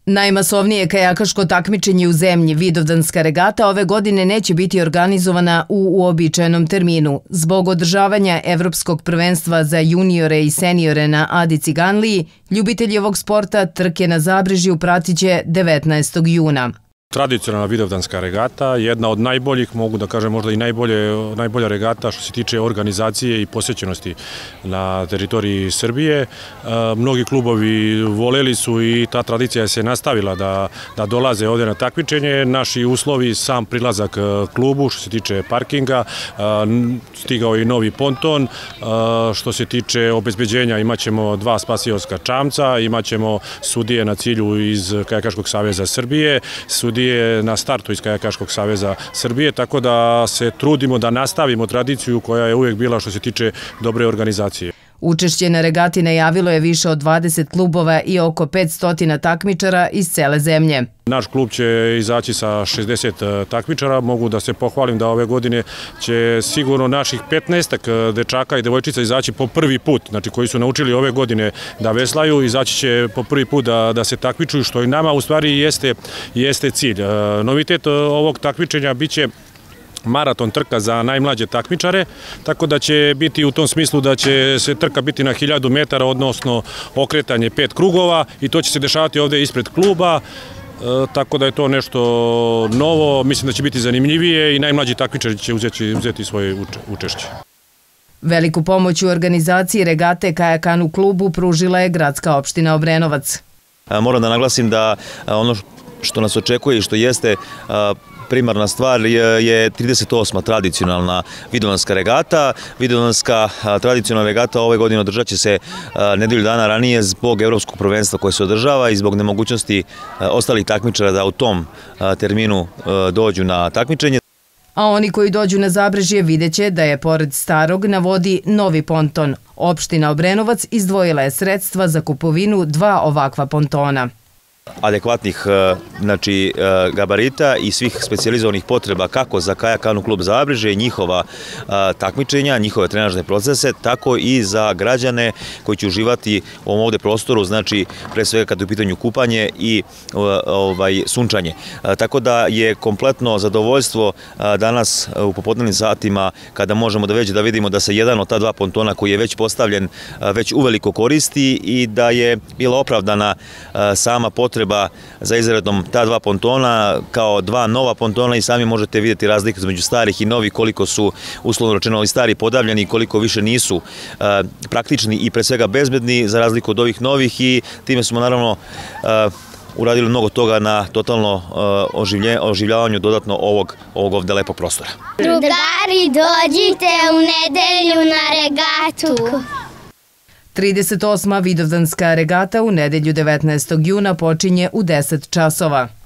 Najmasovnije kajakaško takmičenje u zemlji, Vidovdanska regata, ove godine neće biti organizovana u uobičajenom terminu. Zbog održavanja Evropskog prvenstva za juniore i seniore na Adi Ciganliji, ljubitelji ovog sporta trke na Zabrežju pratiće 19. juna. Tradicionalna Vidovdanska regata, jedna od najboljih, mogu da kažem možda i najbolja regata što se tiče organizacije i posjećenosti na teritoriji Srbije. Mnogi klubovi voljeli su i ta tradicija se nastavila da dolaze ovdje na takmičenje. Naši uslovi, sam prilazak klubu što se tiče parkinga, stigao i novi ponton. Što se tiče obezbeđenja, imat ćemo 2 spasioska čamca, imat ćemo sudije na cilju iz Kajakaškog saveza Srbije, sudije na startu iz Kajakaškog saveza Srbije, tako da se trudimo da nastavimo tradiciju koja je uvijek bila što se tiče dobre organizacije. Učešće na regati najavilo je više od 20 klubova i oko 500 takmičara iz cele zemlje. Naš klub će izaći sa 60 takmičara. Mogu da se pohvalim da ove godine će sigurno naših 15 dečaka i devojčica izaći po prvi put, znači koji su naučili ove godine da veslaju, izaći će po prvi put da se takmičuju, što i nama u stvari jeste cilj. Novitet ovog takmičenja biće maraton trka za najmlađe takmičare, tako da će biti u tom smislu da će se trka biti na 1000 metara, odnosno okretanje 5 krugova, i to će se dešavati ovdje ispred kluba, tako da je to nešto novo, mislim da će biti zanimljivije i najmlađi takmičari će uzeti svoje učešće. Veliku pomoć u organizaciji regate Kajakanu klubu pružila je gradska opština Obrenovac. Moram da naglasim da ono što nas očekuje i što jeste primarna stvar je 38. tradicionalna Vidovdanska regata. Vidovdanska tradicionalna regata ove godine održat će se nedelju dana ranije zbog Evropskog prvenstva koje se održava i zbog nemogućnosti ostalih takmičara da u tom terminu dođu na takmičenje. A oni koji dođu na Zabrežje vidjet će da je pored starog na vodi novi ponton. Opština Obrenovac izdvojila je sredstva za kupovinu 2 ovakva pontona. Adekvatnih gabarita i svih specijalizovanih potreba kako za Kajakanu klub Zabrežje i njihova takmičenja, njihove trenažne procese, tako i za građane koji će uživati u ovom ovdje prostoru, znači pre svega kada je u pitanju kupanje i sunčanje. Tako da je kompletno zadovoljstvo danas u popodnevnim satima kada možemo da vidimo da se jedan od ta 2 pontona koji je već postavljen već uveliko koristi i da je bila opravdana sama potreba za izradom ta 2 pontona kao 2 nova pontona, i sami možete vidjeti razliku između starih i novih, koliko su uslovno rečeno ovi stari podavljeni i koliko više nisu praktični i pre svega bezbedni za razliku od ovih novih, i time smo naravno uradili mnogo toga na totalno oživljavanju dodatno ovog ovdje lepog prostora. Drugari, dođite u nedelju na regatu. 38. Vidovdanska regata u nedelju 19. juna počinje u 10 časova.